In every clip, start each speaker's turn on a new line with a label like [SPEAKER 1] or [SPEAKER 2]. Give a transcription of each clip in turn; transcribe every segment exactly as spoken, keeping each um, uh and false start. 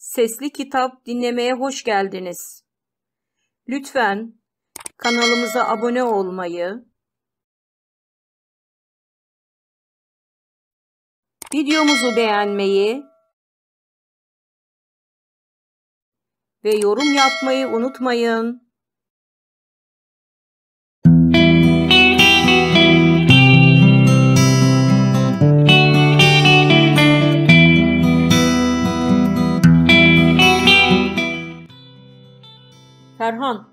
[SPEAKER 1] Sesli kitap dinlemeye hoş geldiniz. Lütfen kanalımıza abone olmayı, videomuzu beğenmeyi ve yorum yapmayı unutmayın. Ferhan.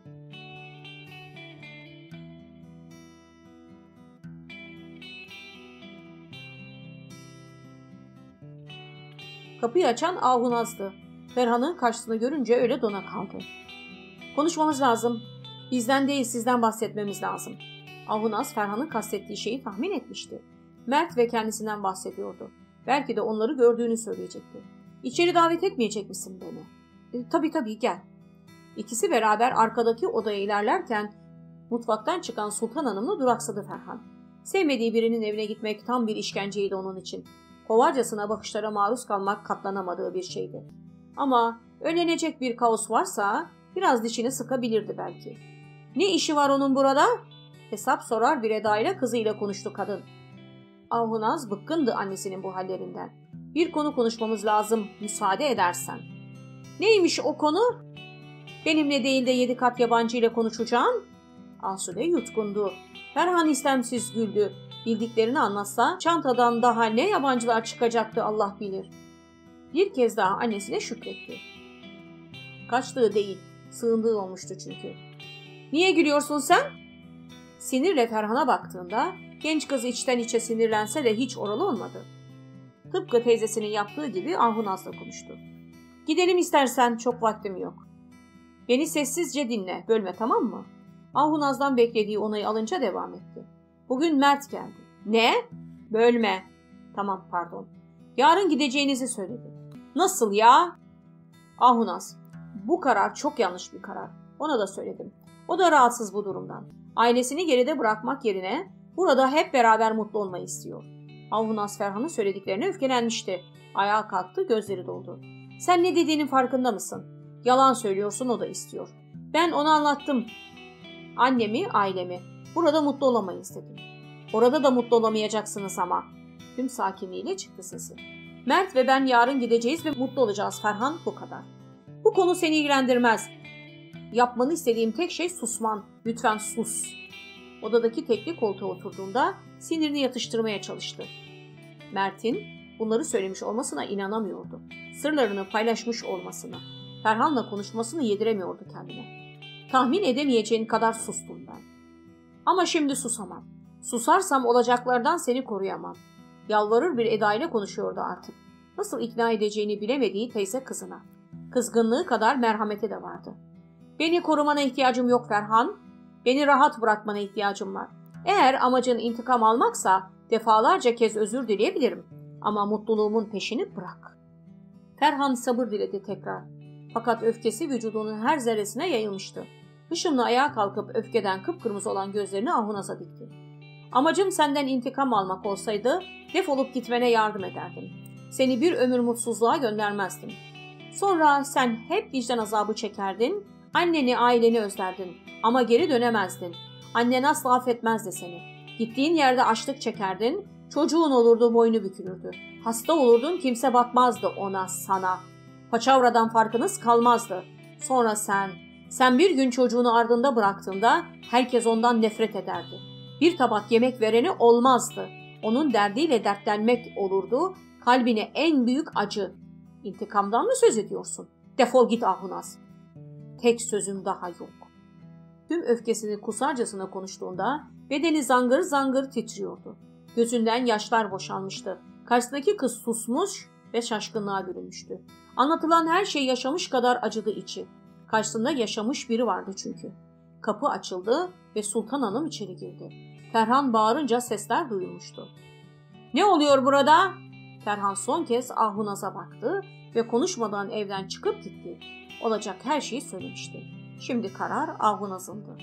[SPEAKER 1] Kapıyı açan Ahunaz'dı. Ferhan'ı karşısında görünce öyle dona kaldı. Konuşmamız lazım. Bizden değil sizden bahsetmemiz lazım. Ahunaz Ferhan'ın kastettiği şeyi tahmin etmişti. Mert ve kendisinden bahsediyordu. Belki de onları gördüğünü söyleyecekti. İçeri davet etmeyecek misin beni? E, tabii tabii gel. İkisi beraber arkadaki odaya ilerlerken mutfaktan çıkan Sultan Hanım'la duraksadı Ferhan. Sevmediği birinin evine gitmek tam bir işkenceydi onun için. Kovarcasına bakışlara maruz kalmak katlanamadığı bir şeydi. Ama önlenecek bir kaos varsa biraz dişini sıkabilirdi belki. Ne işi var onun burada? Hesap sorar bir edayla kızıyla konuştu kadın. Ahunaz bıkkındı annesinin bu hallerinden. Bir konu konuşmamız lazım, müsaade edersen. Neymiş o konu? Benimle değil de yedi kat yabancı ile konuşacağım. Asude yutkundu. Ferhan istemsiz güldü. Bildiklerini anlatsa çantadan daha ne yabancılar çıkacaktı Allah bilir. Bir kez daha annesine şükretti. Kaçtığı değil, sığındığı olmuştu çünkü. Niye gülüyorsun sen? Sinirle Ferhan'a baktığında genç kız içten içe sinirlense de hiç oralı olmadı. Tıpkı teyzesinin yaptığı gibi Ahunaz'la konuştu. Gidelim istersen, çok vaktim yok. Beni sessizce dinle, bölme tamam mı? Ahunaz'dan beklediği onayı alınca devam etti. Bugün Mert geldi. Ne? Bölme. Tamam pardon. Yarın gideceğinizi söyledi. Nasıl ya? Ahunaz, bu karar çok yanlış bir karar. Ona da söyledim. O da rahatsız bu durumdan. Ailesini geride bırakmak yerine burada hep beraber mutlu olmayı istiyor. Ahunaz Ferhan'ın söylediklerine öfkelenmişti. Ayağa kalktı, gözleri doldu. Sen ne dediğinin farkında mısın? Yalan söylüyorsun, o da istiyor. Ben ona anlattım. Annemi, ailemi. Burada mutlu olamayız dedim. Orada da mutlu olamayacaksınız ama. Tüm sakinliğiyle çıktı sesi. Mert ve ben yarın gideceğiz ve mutlu olacağız Ferhan, bu kadar. Bu konu seni ilgilendirmez. Yapmanı istediğim tek şey susman. Lütfen sus. Odadaki tekli koltuğa oturduğunda sinirini yatıştırmaya çalıştı. Mert'in bunları söylemiş olmasına inanamıyordu. Sırlarını paylaşmış olmasına. Ferhan'la konuşmasını yediremiyordu kendine. Tahmin edemeyeceğin kadar sustum ben. Ama şimdi susamam. Susarsam olacaklardan seni koruyamam. Yalvarır bir edayla konuşuyordu artık. Nasıl ikna edeceğini bilemediği teyze kızına. Kızgınlığı kadar merhameti de vardı. Beni korumana ihtiyacım yok Ferhan. Beni rahat bırakmana ihtiyacım var. Eğer amacın intikam almaksa defalarca kez özür dileyebilirim. Ama mutluluğumun peşini bırak. Ferhan sabır diledi tekrar. Fakat öfkesi vücudunun her zerresine yayılmıştı. Hışımla ayağa kalkıp öfkeden kıpkırmızı olan gözlerini Ahunaz'a dikti. Amacım senden intikam almak olsaydı defolup gitmene yardım ederdim. Seni bir ömür mutsuzluğa göndermezdim. Sonra sen hep vicdan azabı çekerdin, anneni aileni özlerdin ama geri dönemezdin. Annen asla affetmezdi seni. Gittiğin yerde açlık çekerdin, çocuğun olurdu boynu bükülürdü. Hasta olurdun kimse bakmazdı ona sana. Paçavradan farkınız kalmazdı. Sonra sen... Sen bir gün çocuğunu ardında bıraktığında herkes ondan nefret ederdi. Bir tabak yemek vereni olmazdı. Onun derdiyle dertlenmek olurdu. Kalbine en büyük acı. İntikamdan mı söz ediyorsun? Defol git Ahunaz. Tek sözüm daha yok. Tüm öfkesini kusarcasına konuştuğunda bedeni zangır zangır titriyordu. Gözünden yaşlar boşalmıştı. Karşısındaki kız susmuş ve şaşkınlığa bürünmüştü. Anlatılan her şey yaşamış kadar acıdı içi. Karşısında yaşamış biri vardı çünkü. Kapı açıldı ve Sultan Hanım içeri girdi. Ferhan bağırınca sesler duyulmuştu. Ne oluyor burada? Ferhan son kez Ahunaz'a baktı ve konuşmadan evden çıkıp gitti. Olacak her şeyi söylemişti. Şimdi karar Ahunaz'ındı.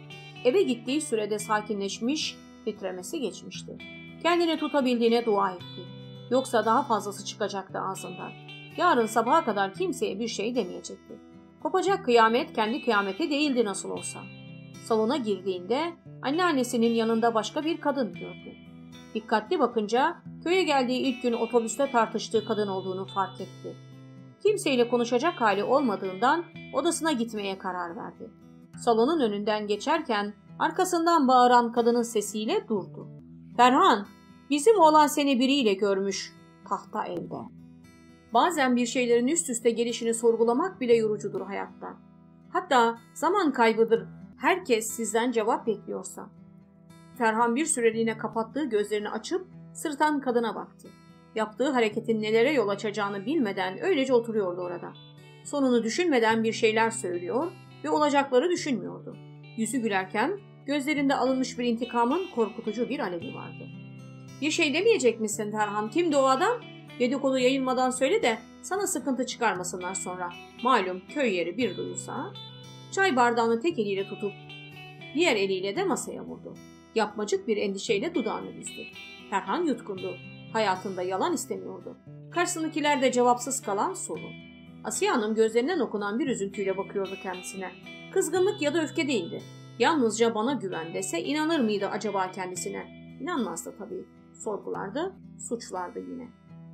[SPEAKER 1] Eve gittiği sürede sakinleşmiş, titremesi geçmişti. Kendini tutabildiğine dua etti. Yoksa daha fazlası çıkacaktı ağzından. Yarın sabaha kadar kimseye bir şey demeyecekti. Kopacak kıyamet kendi kıyameti değildi nasıl olsa. Salona girdiğinde anneannesinin yanında başka bir kadın gördü. Dikkatli bakınca köye geldiği ilk gün otobüste tartıştığı kadın olduğunu fark etti. Kimseyle konuşacak hali olmadığından odasına gitmeye karar verdi. Salonun önünden geçerken arkasından bağıran kadının sesiyle durdu. "Ferhan, bizim oğlan seni biriyle görmüş, tahta elde." Bazen bir şeylerin üst üste gelişini sorgulamak bile yorucudur hayatta. Hatta zaman kaybıdır herkes sizden cevap bekliyorsa. Ferhan bir süreliğine kapattığı gözlerini açıp sırıtan kadına baktı. Yaptığı hareketin nelere yol açacağını bilmeden öylece oturuyordu orada. Sonunu düşünmeden bir şeyler söylüyor ve olacakları düşünmüyordu. Yüzü gülerken gözlerinde alınmış bir intikamın korkutucu bir alevi vardı. "Bir şey demeyecek misin Ferhan? Kimdi o adam? Dedikodu yayılmadan söyle de sana sıkıntı çıkarmasınlar sonra. Malum köy yeri bir duyulsa." Çay bardağını tek eliyle tutup diğer eliyle de masaya vurdu. Yapmacık bir endişeyle dudağını büzdü. Ferhan yutkundu. Hayatında yalan istemiyordu. Karşısındakiler de cevapsız kalan soru. Asiye Hanım gözlerinden okunan bir üzüntüyle bakıyordu kendisine. Kızgınlık ya da öfke değildi. Yalnızca bana güven dese inanır mıydı acaba kendisine? İnanmazdı tabii. Sorgulardı, suçlardı yine.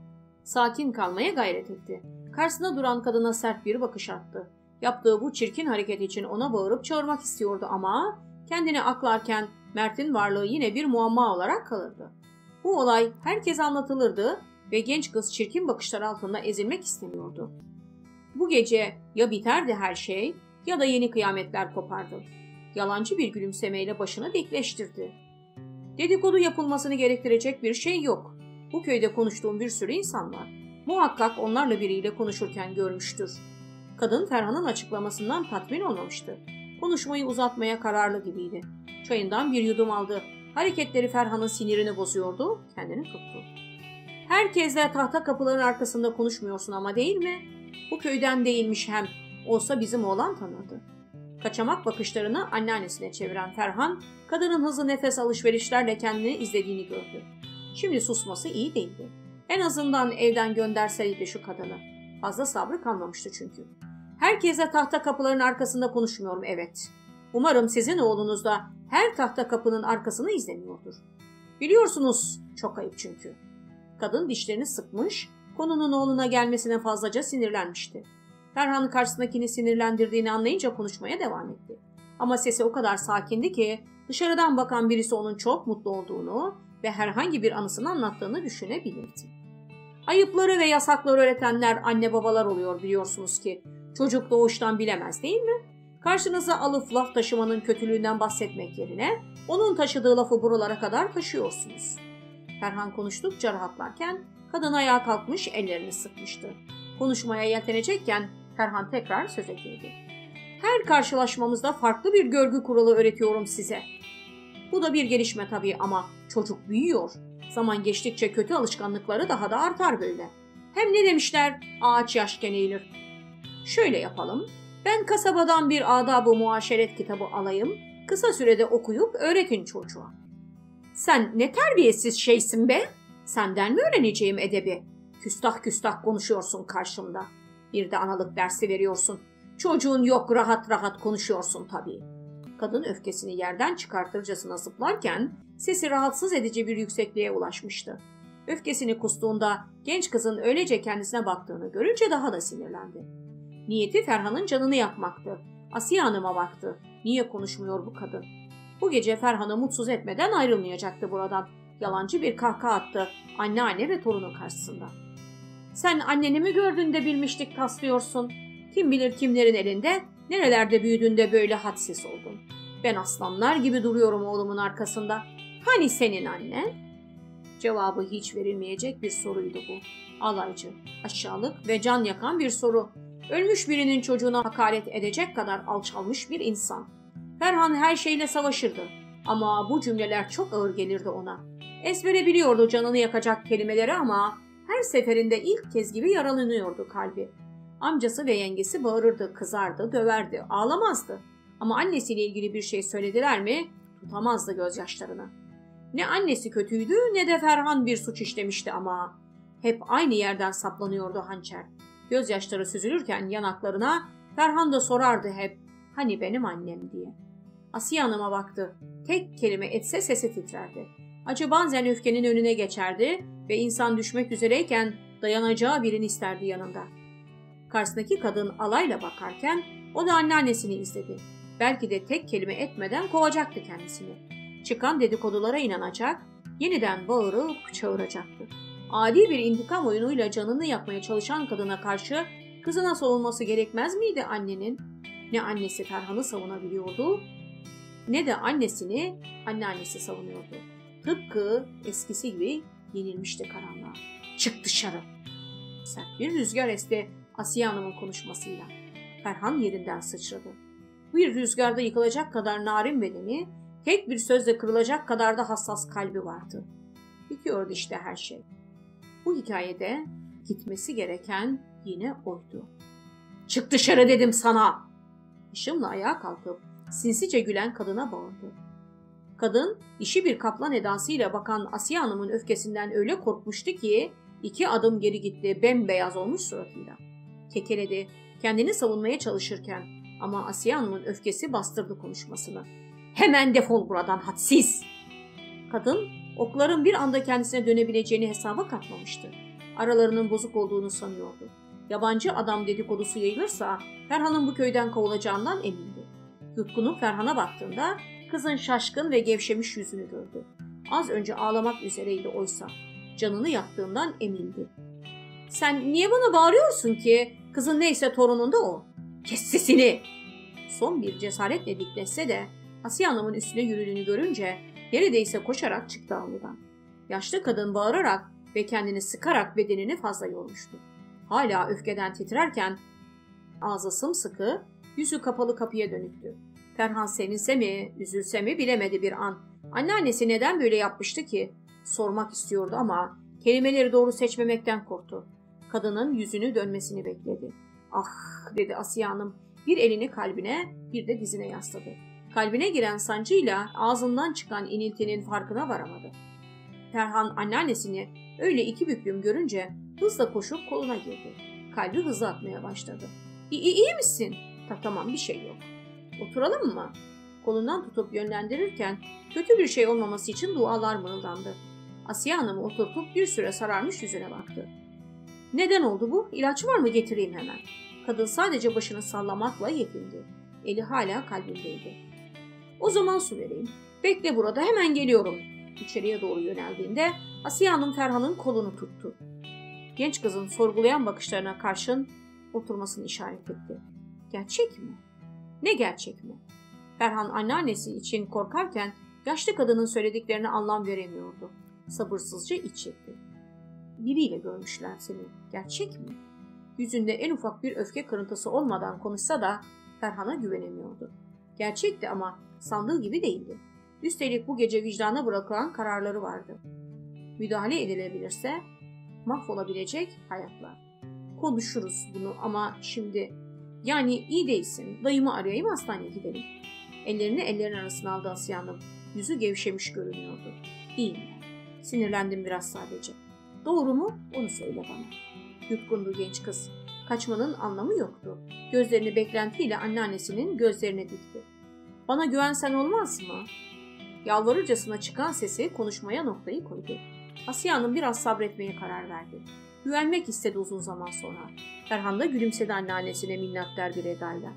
[SPEAKER 1] Sakin kalmaya gayret etti. Karşısında duran kadına sert bir bakış attı. Yaptığı bu çirkin hareket için ona bağırıp çağırmak istiyordu ama kendini aklarken Mert'in varlığı yine bir muamma olarak kalırdı. Bu olay herkese anlatılırdı ve genç kız çirkin bakışlar altında ezilmek istemiyordu. Bu gece ya biterdi her şey ya da yeni kıyametler kopardı. Yalancı bir gülümsemeyle başını dikleştirdi. "Dedikodu yapılmasını gerektirecek bir şey yok. Bu köyde konuştuğum bir sürü insan var. Muhakkak onlarla biriyle konuşurken görmüştür." Kadın Ferhan'ın açıklamasından tatmin olmamıştı. Konuşmayı uzatmaya kararlı gibiydi. Çayından bir yudum aldı. Hareketleri Ferhan'ın sinirini bozuyordu, kendini tuttu. "Herkesle tahta kapıların arkasında konuşmuyorsun ama değil mi? Bu köyden değilmiş hem. Olsa bizim oğlan tanırdı." Kaçamak bakışlarını anneannesine çeviren Ferhan, kadının hızlı nefes alışverişlerle kendini izlediğini gördü. Şimdi susması iyi değildi. En azından evden gönderseydi şu kadını. Fazla sabrı kalmamıştı çünkü. "Herkese tahta kapıların arkasında konuşmuyorum, evet. Umarım sizin oğlunuz da her tahta kapının arkasını izlemiyordur. Biliyorsunuz, çok ayıp çünkü." Kadın dişlerini sıkmış, konunun oğluna gelmesine fazlaca sinirlenmişti. Ferhan'ın karşısındakini sinirlendirdiğini anlayınca konuşmaya devam etti. Ama sesi o kadar sakindi ki dışarıdan bakan birisi onun çok mutlu olduğunu ve herhangi bir anısını anlattığını düşünebilirdi. Ayıpları ve yasakları öğretenler anne babalar oluyor biliyorsunuz ki. Çocuk doğuştan bilemez değil mi? Karşınıza alıp laf taşımanın kötülüğünden bahsetmek yerine onun taşıdığı lafı buralara kadar taşıyorsunuz. Ferhan konuştukça rahatlarken kadın ayağa kalkmış ellerini sıkmıştı. Konuşmaya yeltenecekken Ferhan tekrar söze girdi. "Her karşılaşmamızda farklı bir görgü kuralı öğretiyorum size. Bu da bir gelişme tabii ama çocuk büyüyor. Zaman geçtikçe kötü alışkanlıkları daha da artar böyle. Hem ne demişler, ağaç yaşken eğilir. Şöyle yapalım, ben kasabadan bir adab-ı muaşeret kitabı alayım, kısa sürede okuyup öğretin çocuğa." "Sen ne terbiyesiz şeysin be? Senden mi öğreneceğim edebi? Küstah küstah konuşuyorsun karşımda. Bir de analık dersi veriyorsun. Çocuğun yok, rahat rahat konuşuyorsun tabii." Kadın öfkesini yerden çıkartırcasına zıplarken sesi rahatsız edici bir yüksekliğe ulaşmıştı. Öfkesini kustuğunda genç kızın öylece kendisine baktığını görünce daha da sinirlendi. Niyeti Ferhan'ın canını yakmaktı. Asiye Hanım'a baktı. Niye konuşmuyor bu kadın? Bu gece Ferhan'ı mutsuz etmeden ayrılmayacaktı buradan. Yalancı bir kahkaha attı anneanne ve torunun karşısında. "Sen anneni mi gördün de bilmişlik taslıyorsun? Kim bilir kimlerin elinde, nerelerde büyüdüğünde böyle hadsiz oldun. Ben aslanlar gibi duruyorum oğlumun arkasında. Hani senin annen?" Cevabı hiç verilmeyecek bir soruydu bu. Alaycı, aşağılık ve can yakan bir soru. Ölmüş birinin çocuğuna hakaret edecek kadar alçalmış bir insan. Ferhan her şeyle savaşırdı ama bu cümleler çok ağır gelirdi ona. Ezbere biliyordu canını yakacak kelimeleri ama her seferinde ilk kez gibi yaralanıyordu kalbi. Amcası ve yengesi bağırırdı, kızardı, döverdi, ağlamazdı. Ama annesiyle ilgili bir şey söylediler mi tutamazdı gözyaşlarını. Ne annesi kötüydü ne de Ferhan bir suç işlemişti ama hep aynı yerden saplanıyordu hançer. Gözyaşları süzülürken yanaklarına Ferhan da sorardı hep, hani benim annem diye. Asiye Hanım'a baktı. Tek kelime etse sesi titrerdi. Acı bazen öfkenin önüne geçerdi ve insan düşmek üzereyken dayanacağı birini isterdi yanında. Karşısındaki kadın alayla bakarken o da anneannesini izledi. Belki de tek kelime etmeden kovacaktı kendisini. Çıkan dedikodulara inanacak, yeniden bağırıp çağıracaktı. Adi bir intikam oyunuyla canını yakmaya çalışan kadına karşı kızına savunması gerekmez miydi annenin? Ne annesi Ferhan'ı savunabiliyordu, ne de annesini anneannesi savunuyordu. Tıpkı eskisi gibi yenilmişti karanlığa. Çık dışarı. Sert bir rüzgar esti Asiye Hanım'ın konuşmasıyla. Ferhan yerinden sıçradı. Bir rüzgarda yıkılacak kadar narin bedeni, tek bir sözle kırılacak kadar da hassas kalbi vardı. Bitiyordu işte her şey. Bu hikayede gitmesi gereken yine oydu. Çık dışarı dedim sana. Işımla ayağa kalkıp sinsice gülen kadına bağırdı. Kadın dişi bir kaplan edasıyla bakan Asiye Hanım'ın öfkesinden öyle korkmuştu ki iki adım geri gitti, bembeyaz olmuş suratıyla. Kekeledi kendini savunmaya çalışırken ama Asiye Hanım'ın öfkesi bastırdı konuşmasını. Hemen defol buradan hadsiz! Kadın okların bir anda kendisine dönebileceğini hesaba katmamıştı. Aralarının bozuk olduğunu sanıyordu. Yabancı adam dedikodusu yayılırsa Ferhan'ın bu köyden kovulacağından emindi. Yutkun'un Ferhan'a baktığında kızın şaşkın ve gevşemiş yüzünü gördü. Az önce ağlamak üzereydi oysa. Canını yaktığından emindi. Sen niye bana bağırıyorsun ki? Kızın neyse torunun da o. Kes sesini! Son bir cesaretle dikletse de Asiye Hanım'ın üstüne yürüdüğünü görünce neredeyse koşarak çıktı avludan. Yaşlı kadın bağırarak ve kendini sıkarak bedenini fazla yormuştu. Hala öfkeden titrerken ağzı sımsıkı, yüzü kapalı kapıya dönüktü. Ferhan sevinse mi, üzülse mi bilemedi bir an. Anneannesi neden böyle yapmıştı ki? Sormak istiyordu ama kelimeleri doğru seçmemekten korktu. Kadının yüzünü dönmesini bekledi. Ah dedi Asiye Hanım. Bir elini kalbine, bir de dizine yasladı. Kalbine giren sancıyla ağzından çıkan iniltinin farkına varamadı. Ferhan anneannesini öyle iki büklüm görünce hızla koşup koluna girdi. Kalbi hızlı atmaya başladı. İyi, iyi misin? Ta, tamam bir şey yok. Oturalım mı? Kolundan tutup yönlendirirken kötü bir şey olmaması için dualar mırıldandı. Asiye Hanım'ı oturtup bir süre sararmış yüzüne baktı. Neden oldu bu? İlaç var mı, getireyim hemen? Kadın sadece başını sallamakla yetindi. Eli hala kalbindeydi. O zaman su vereyim. Bekle burada, hemen geliyorum. İçeriye doğru yöneldiğinde Asiye Hanım Ferhan'ın kolunu tuttu. Genç kızın sorgulayan bakışlarına karşın oturmasını işaret etti. Gerçek mi? Ne gerçek mi? Ferhan anneannesi için korkarken yaşlı kadının söylediklerine anlam veremiyordu. Sabırsızca iç çekti. Biriyle görmüşler seni. Gerçek mi? Yüzünde en ufak bir öfke kırıntısı olmadan konuşsa da Ferhan'a güvenemiyordu. Gerçekti ama sandığı gibi değildi. Üstelik bu gece vicdana bırakılan kararları vardı. Müdahale edilebilirse mahvolabilecek hayatlar. Konuşuruz bunu ama şimdi... Yani iyi değilsin. Dayımı arayayım, hastaneye gidelim. Ellerini ellerin arasına aldı Asiye Hanım. Yüzü gevşemiş görünüyordu. İyiyim ben. Sinirlendim biraz sadece. Doğru mu? Onu söyle bana. Yutkundu genç kız. Kaçmanın anlamı yoktu. Gözlerini beklentiyle anneannesinin gözlerine dikti. Bana güvensen olmaz mı? Yalvarırcasına çıkan sesi konuşmaya noktayı koydu. Asiye Hanım biraz sabretmeye karar verdi. Güvenmek istedi uzun zaman sonra. Ferhan da gülümsedi anneannesine minnettar bir edayla.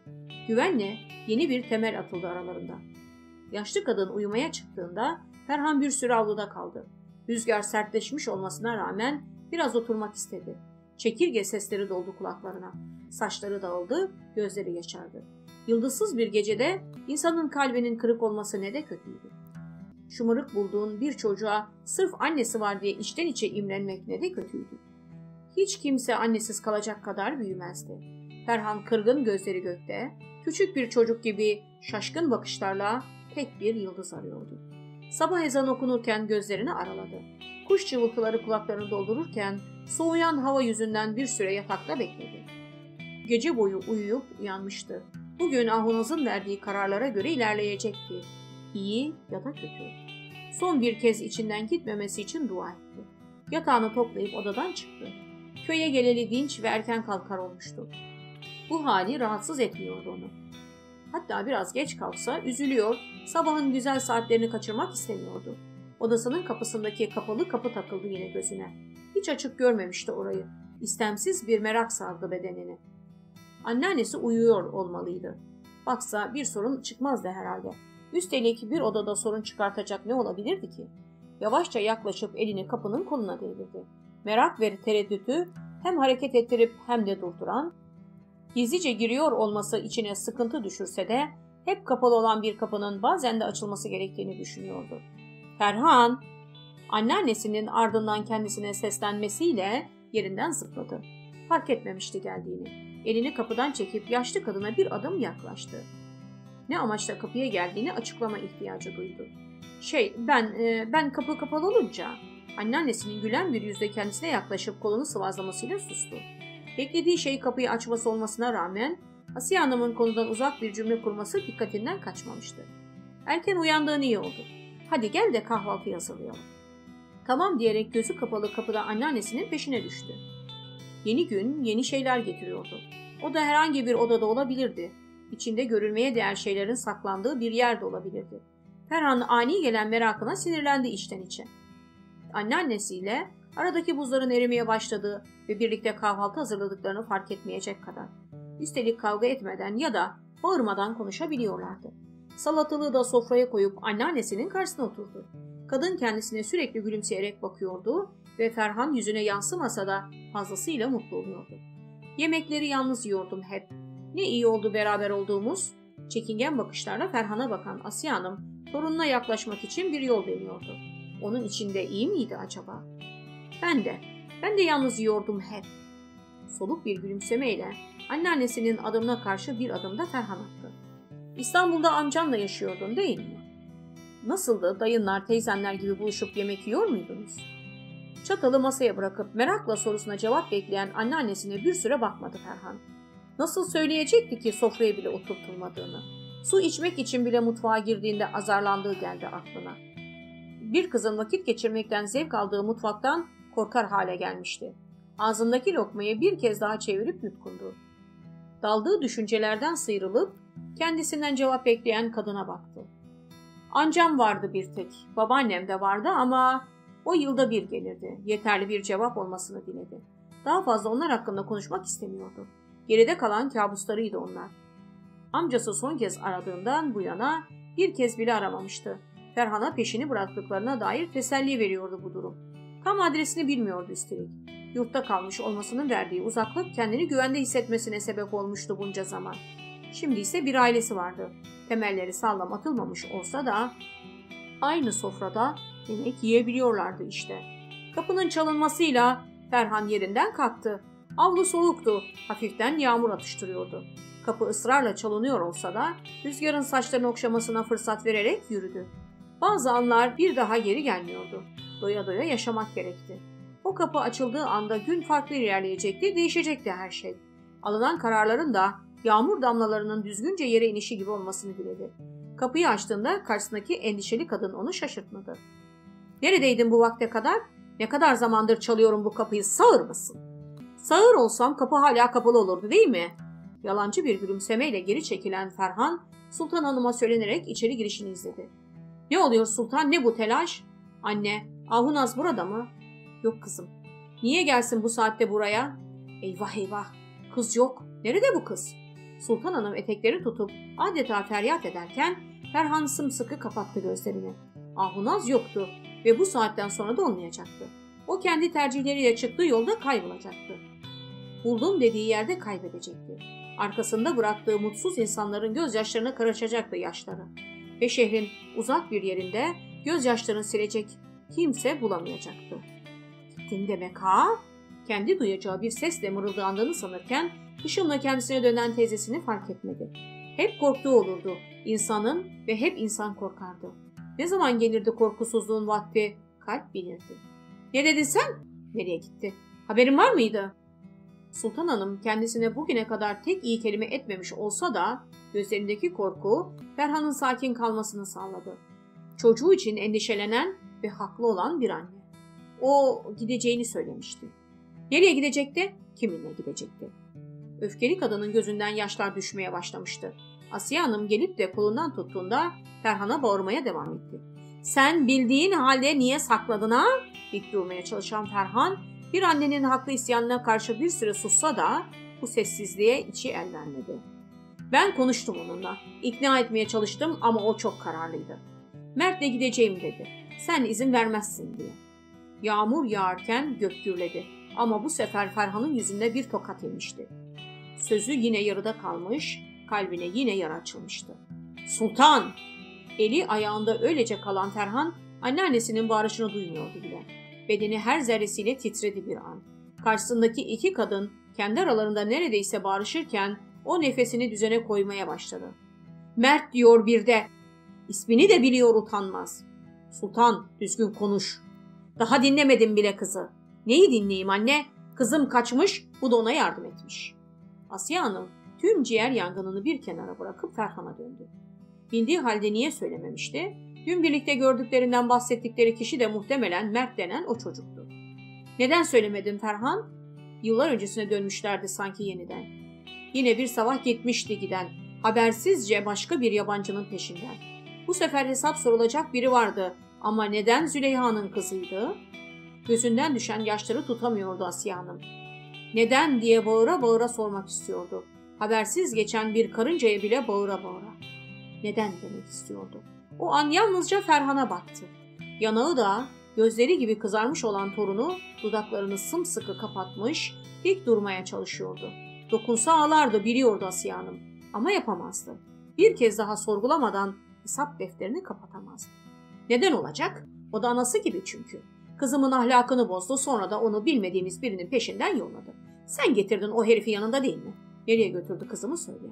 [SPEAKER 1] Güvenle yeni bir temel atıldı aralarında. Yaşlı kadın uyumaya çıktığında Ferhan bir süre avluda kaldı. Rüzgar sertleşmiş olmasına rağmen biraz oturmak istedi. Çekirge sesleri doldu kulaklarına. Saçları dağıldı, gözleri yaşardı. Yıldızsız bir gecede insanın kalbinin kırık olması ne de kötüydü. Şımarık bulduğun bir çocuğa sırf annesi var diye içten içe imrenmek ne de kötüydü. Hiç kimse annesiz kalacak kadar büyümezdi. Ferhan kırgın gözleri gökte, küçük bir çocuk gibi şaşkın bakışlarla tek bir yıldız arıyordu. Sabah ezanı okunurken gözlerini araladı. Kuş cıvıltıları kulaklarını doldururken soğuyan hava yüzünden bir süre yatakta bekledi. Gece boyu uyuyup uyanmıştı. Bugün Ahunaz'ın verdiği kararlara göre ilerleyecekti. İyi ya da kötü. Son bir kez içinden gitmemesi için dua etti. Yatağını toplayıp odadan çıktı. Köye geleli dinç ve erken kalkar olmuştu. Bu hali rahatsız etmiyordu onu. Hatta biraz geç kalksa üzülüyor, sabahın güzel saatlerini kaçırmak istemiyordu. Odasının kapısındaki kapalı kapı takıldı yine gözüne. Hiç açık görmemişti orayı. İstemsiz bir merak sardı bedenini. Anneannesi uyuyor olmalıydı. Baksa bir sorun çıkmazdı herhalde. Üstelik bir odada sorun çıkartacak ne olabilirdi ki? Yavaşça yaklaşıp elini kapının koluna değdirdi. Merak ve tereddütü hem hareket ettirip hem de durduran, gizlice giriyor olması içine sıkıntı düşürse de hep kapalı olan bir kapının bazen de açılması gerektiğini düşünüyordu. Ferhan, anneannesinin ardından kendisine seslenmesiyle yerinden zıpladı. Fark etmemişti geldiğini. Elini kapıdan çekip yaşlı kadına bir adım yaklaştı. Ne amaçla kapıya geldiğini açıklama ihtiyacı duydu. Şey, ben, e, ben kapı kapalı olunca... Anneannesinin gülen bir yüzle kendisine yaklaşıp kolunu sıvazlamasıyla sustu. Beklediği şey kapıyı açması olmasına rağmen Asiye Hanım'ın konudan uzak bir cümle kurması dikkatinden kaçmamıştı. Erken uyandığın iyi oldu. Hadi gel de kahvaltı hazırlayalım. Tamam diyerek gözü kapalı kapıda anneannesinin peşine düştü. Yeni gün yeni şeyler getiriyordu. O da herhangi bir odada olabilirdi. İçinde görülmeye değer şeylerin saklandığı bir yerde olabilirdi. Ferhan ani gelen merakına sinirlendi içten içe. Anneannesiyle aradaki buzların erimeye başladığı ve birlikte kahvaltı hazırladıklarını fark etmeyecek kadar. Üstelik kavga etmeden ya da bağırmadan konuşabiliyorlardı. Salatalığı da sofraya koyup anneannesinin karşısına oturdu. Kadın kendisine sürekli gülümseyerek bakıyordu ve Ferhan yüzüne yansımasa da fazlasıyla mutlu oluyordu. Yemekleri yalnız yiyordum hep. Ne iyi oldu beraber olduğumuz. Çekingen bakışlarla Ferhan'a bakan Asiye Hanım torununa yaklaşmak için bir yol deniyordu. Onun içinde iyi miydi acaba? Ben de, ben de yalnız yiyordum hep. Soluk bir gülümsemeyle anneannesinin adımına karşı bir adımda Ferhan attı. İstanbul'da amcanla yaşıyordun değil mi? Nasıldı, dayınlar, teyzenler gibi buluşup yemek yiyor muydunuz? Çatalı masaya bırakıp merakla sorusuna cevap bekleyen anneannesine bir süre bakmadı Ferhan. Nasıl söyleyecekti ki sofraya bile oturtulmadığını? Su içmek için bile mutfağa girdiğinde azarlandığı geldi aklına. Bir kızın vakit geçirmekten zevk aldığı mutfaktan korkar hale gelmişti. Ağzındaki lokmayı bir kez daha çevirip yutkundu. Daldığı düşüncelerden sıyrılıp kendisinden cevap bekleyen kadına baktı. Ancam vardı bir tek, babaannem de vardı ama o yılda bir gelirdi. Yeterli bir cevap olmasını diledi. Daha fazla onlar hakkında konuşmak istemiyordu. Geride kalan kabuslarıydı onlar. Amcası son kez aradığından bu yana bir kez bile aramamıştı. Ferhan'a peşini bıraktıklarına dair teselli veriyordu bu durum. Tam adresini bilmiyordu üstelik. Yurtta kalmış olmasının verdiği uzaklık kendini güvende hissetmesine sebep olmuştu bunca zaman. Şimdi ise bir ailesi vardı. Temelleri sağlam atılmamış olsa da aynı sofrada yemek yiyebiliyorlardı işte. Kapının çalınmasıyla Ferhan yerinden kalktı. Avlu soğuktu, hafiften yağmur atıştırıyordu. Kapı ısrarla çalınıyor olsa da rüzgarın saçlarını okşamasına fırsat vererek yürüdü. Bazı anlar bir daha geri gelmiyordu. Doya doya yaşamak gerekti. O kapı açıldığı anda gün farklı ilerleyecekti, değişecekti her şey. Alınan kararların da yağmur damlalarının düzgünce yere inişi gibi olmasını diledi. Kapıyı açtığında karşısındaki endişeli kadın onu şaşırtmadı. "Neredeydin bu vakte kadar? Ne kadar zamandır çalıyorum bu kapıyı, sağır mısın?" "Sağır olsam kapı hala kapalı olurdu değil mi?" Yalancı bir gülümsemeyle geri çekilen Ferhan, Sultan Hanım'a söylenerek içeri girişini izledi. "Ne oluyor Sultan, ne bu telaş?" "Anne, Ahunaz burada mı?" "Yok kızım." "Niye gelsin bu saatte buraya?" "Eyvah eyvah, kız yok. Nerede bu kız?" Sultan Hanım etekleri tutup adeta feryat ederken Ferhan sımsıkı kapattı gözlerini. Ahunaz yoktu ve bu saatten sonra da olmayacaktı. O kendi tercihleriyle çıktığı yolda kaybolacaktı. Buldum dediği yerde kaybedecekti. Arkasında bıraktığı mutsuz insanların gözyaşlarına karışacaktı yaşları. Ve şehrin uzak bir yerinde gözyaşlarını silecek kimse bulamayacaktı. "Gittin demek ha?" Kendi duyacağı bir sesle mırıldandığını sanırken ışımla kendisine dönen teyzesini fark etmedi. Hep korktuğu olurdu insanın ve hep insan korkardı. Ne zaman gelirdi korkusuzluğun vakti kalp bilirdi. "Ne dedin sen?" "Nereye gitti? Haberin var mıydı?" Sultan Hanım kendisine bugüne kadar tek iyi kelime etmemiş olsa da gözlerindeki korku Ferhan'ın sakin kalmasını sağladı. Çocuğu için endişelenen ve haklı olan bir anne. O gideceğini söylemişti. Nereye gidecekti? Kiminle gidecekti? Öfkeli kadının gözünden yaşlar düşmeye başlamıştı. Asiye Hanım gelip de kolundan tuttuğunda Ferhan'a bağırmaya devam etti. Sen bildiğin halde niye sakladın ha? Dik durmaya çalışan Ferhan, bir annenin haklı isyanına karşı bir süre sussa da bu sessizliğe içi el vermedi. Ben konuştum onunla. İkna etmeye çalıştım ama o çok kararlıydı. Mert'le gideceğim dedi. Sen izin vermezsin diye. Yağmur yağarken gök gürledi ama bu sefer Ferhan'ın yüzünde bir tokat yemişti. Sözü yine yarıda kalmış, kalbine yine yara açılmıştı. Sultan! Eli ayağında öylece kalan Ferhan, anneannesinin bağırışını duymuyordu bile. Bedeni her zerresiyle titredi bir an. Karşısındaki iki kadın kendi aralarında neredeyse bağırışırken o nefesini düzene koymaya başladı. Mert diyor bir de. İsmini de biliyor utanmaz. Sultan, düzgün konuş. Daha dinlemedim bile kızı. Neyi dinleyeyim anne? Kızım kaçmış, bu da ona yardım etmiş. Asiye Hanım tüm ciğer yangınını bir kenara bırakıp Ferhan'a döndü. Bildiği halde niye söylememişti? Dün birlikte gördüklerinden bahsettikleri kişi de muhtemelen Mert denen o çocuktu. Neden söylemedin Ferhan? Yıllar öncesine dönmüşlerdi sanki yeniden. Yine bir sabah gitmişti giden, habersizce başka bir yabancının peşinden. Bu sefer hesap sorulacak biri vardı ama neden Züleyha'nın kızıydı? Gözünden düşen yaşları tutamıyordu Asiye Hanım. Neden diye bağıra bağıra sormak istiyordu. Habersiz geçen bir karıncaya bile bağıra bağıra. Neden demek istiyordu. O an yalnızca Ferhan'a baktı. Yanağı da gözleri gibi kızarmış olan torunu dudaklarını sımsıkı kapatmış, dik durmaya çalışıyordu. Dokunsa ağlardı biliyordu Asiye Hanım ama yapamazdı. Bir kez daha sorgulamadan hesap defterini kapatamazdı. Neden olacak? O da anası gibi çünkü. Kızımın ahlakını bozdu, sonra da onu bilmediğimiz birinin peşinden yolladı. Sen getirdin o herifi yanında değil mi? Nereye götürdü kızımı söyle.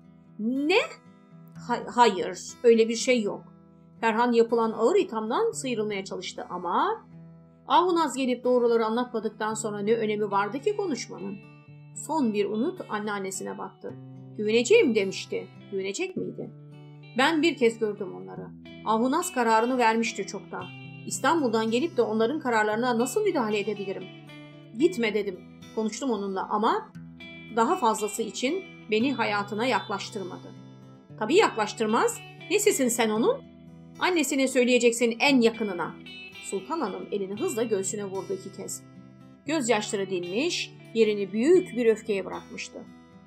[SPEAKER 1] Ne? Ha- hayır, öyle bir şey yok. Ferhan yapılan ağır ithamdan sıyrılmaya çalıştı ama Ahunaz gelip doğruları anlatmadıktan sonra ne önemi vardı ki konuşmanın? Son bir umut anneannesine baktı. Güveneceğim demişti. Güvenecek miydi? Ben bir kez gördüm onları. Ahunaz kararını vermişti çoktan. İstanbul'dan gelip de onların kararlarına nasıl müdahale edebilirim? Gitme dedim. Konuştum onunla ama daha fazlası için beni hayatına yaklaştırmadı. Tabii yaklaştırmaz. Nesisin sen onun? Annesine söyleyeceksin en yakınına. Sultan Hanım elini hızla göğsüne vurdu iki kez. Gözyaşları dinmiş, yerini büyük bir öfkeye bırakmıştı.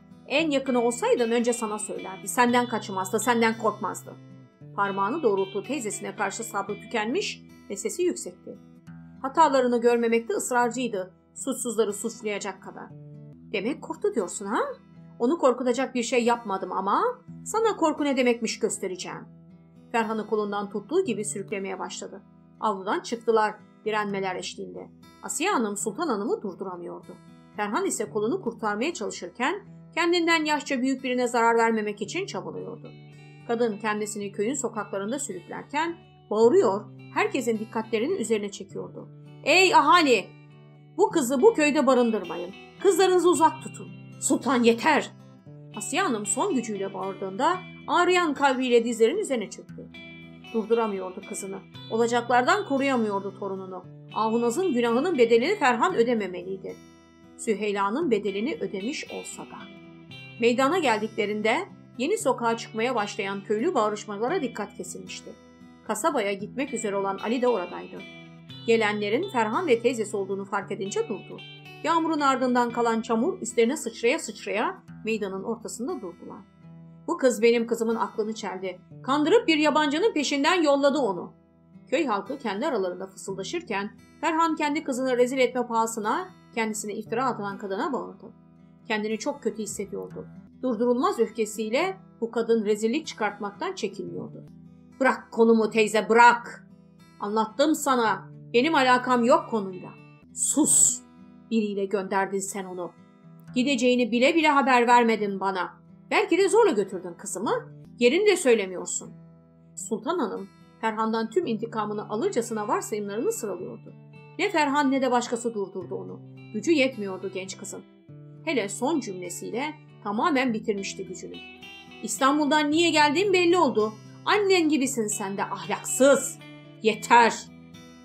[SPEAKER 1] En yakını olsaydın önce sana söylerdi. Senden kaçmazdı, senden korkmazdı. Parmağını doğrulttu teyzesine karşı sabrı tükenmiş ve sesi yüksekti. Hatalarını görmemekte ısrarcıydı, suçsuzları suçlayacak kadar. Demek korktu diyorsun ha? Onu korkutacak bir şey yapmadım ama sana korku ne demekmiş göstereceğim. Ferhan'ı kolundan tuttuğu gibi sürüklemeye başladı. Avludan çıktılar direnmeler eşliğinde. Asiye Hanım Sultan Hanım'ı durduramıyordu. Ferhan ise kolunu kurtarmaya çalışırken kendinden yaşça büyük birine zarar vermemek için çabalıyordu. Kadın kendisini köyün sokaklarında sürüklerken bağırıyor, herkesin dikkatlerinin üzerine çekiyordu. Ey ahali! Bu kızı bu köyde barındırmayın. Kızlarınızı uzak tutun. Sultan yeter! Asiye Hanım son gücüyle bağırdığında ağrıyan kalbiyle dizlerin üzerine çöktü. Durduramıyordu kızını. Olacaklardan koruyamıyordu torununu. Ahunaz'ın günahının bedelini Ferhan ödememeliydi. Süheyla'nın bedelini ödemiş olsa da. Meydana geldiklerinde yeni sokağa çıkmaya başlayan köylü bağırışmalara dikkat kesilmişti. Kasabaya gitmek üzere olan Ali de oradaydı. Gelenlerin Ferhan ve teyzesi olduğunu fark edince durdu. Yağmurun ardından kalan çamur üstlerine sıçraya sıçraya meydanın ortasında durdular. Bu kız benim kızımın aklını çeldi. Kandırıp bir yabancının peşinden yolladı onu. Köy halkı kendi aralarında fısıldaşırken Ferhan kendi kızını rezil etme pahasına kendisine iftira atılan kadına bağırdı. Kendini çok kötü hissediyordu. Durdurulmaz öfkesiyle bu kadın rezillik çıkartmaktan çekinmiyordu. Bırak konumu teyze, bırak. Anlattım sana. Benim alakam yok konuyla. Sus. Biriyle gönderdin sen onu. Gideceğini bile bile haber vermedin bana. Belki de zorla götürdün kızımı. Yerini de söylemiyorsun. Sultan Hanım Ferhan'dan tüm intikamını alırcasına varsayımlarını sıralıyordu. Ne Ferhan ne de başkası durdurdu onu. Gücü yetmiyordu genç kızın. Hele son cümlesiyle tamamen bitirmişti gücünü. İstanbul'dan niye geldiğin belli oldu. Annen gibisin sen de ahlaksız. Yeter.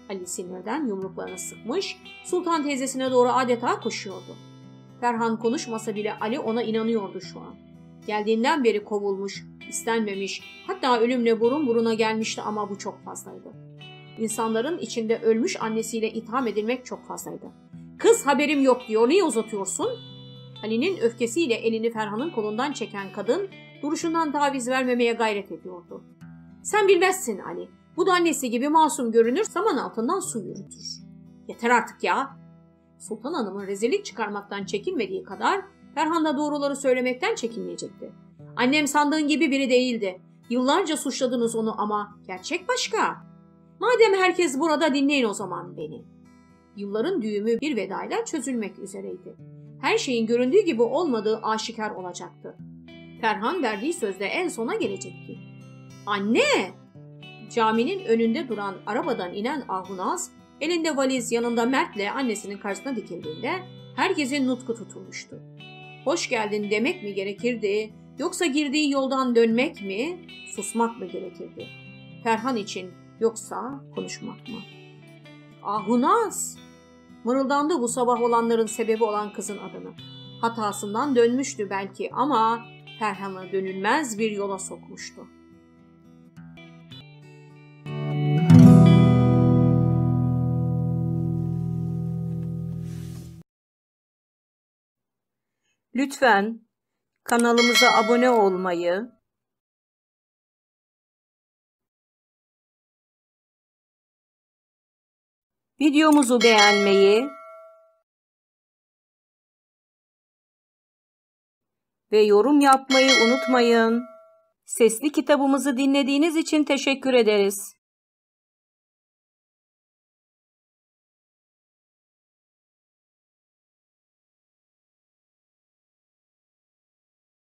[SPEAKER 1] Ali sinirden yumruklarını sıkmış, Sultan teyzesine doğru adeta koşuyordu. Ferhan konuşmasa bile Ali ona inanıyordu şu an. Geldiğinden beri kovulmuş, istenmemiş, hatta ölümle burun buruna gelmişti ama bu çok fazlaydı. İnsanların içinde ölmüş annesiyle itham edilmek çok fazlaydı. "Kız haberim yok diyor, niye uzatıyorsun?" Ali'nin öfkesiyle elini Ferhan'ın kolundan çeken kadın duruşundan taviz vermemeye gayret ediyordu. "Sen bilmezsin Ali, bu da annesi gibi masum görünür, saman altından su yürütür." "Yeter artık ya!" Sultan Hanım'ın rezillik çıkarmaktan çekinmediği kadar Ferhan da doğruları söylemekten çekinmeyecekti. "Annem sandığın gibi biri değildi. Yıllarca suçladınız onu ama gerçek başka. Madem herkes burada, dinleyin o zaman beni." Yılların düğümü bir vedayla çözülmek üzereydi. Her şeyin göründüğü gibi olmadığı aşikar olacaktı. Ferhan verdiği sözde en sona gelecekti. "Anne!" Caminin önünde duran arabadan inen Ahunaz, elinde valiz, yanında Mert'le annesinin karşısına dikildiğinde herkesin nutku tutulmuştu. Hoş geldin demek mi gerekirdi, yoksa girdiği yoldan dönmek mi, susmak mı gerekirdi? Ferhan için, yoksa konuşmak mı? "Ahunaz!" Mırıldandı bu sabah olanların sebebi olan kızın adını. Hatasından dönmüştü belki ama Ferhan'ı dönülmez bir yola sokmuştu. Lütfen kanalımıza abone olmayı, videomuzu beğenmeyi ve yorum yapmayı unutmayın. Sesli kitabımızı dinlediğiniz için teşekkür ederiz.